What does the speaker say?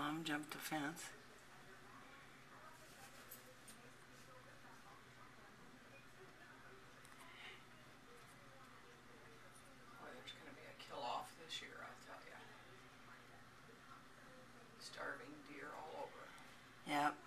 Mom jumped the fence. Boy, there's going to be a kill-off this year, I'll tell you. Starving deer all over. Yep.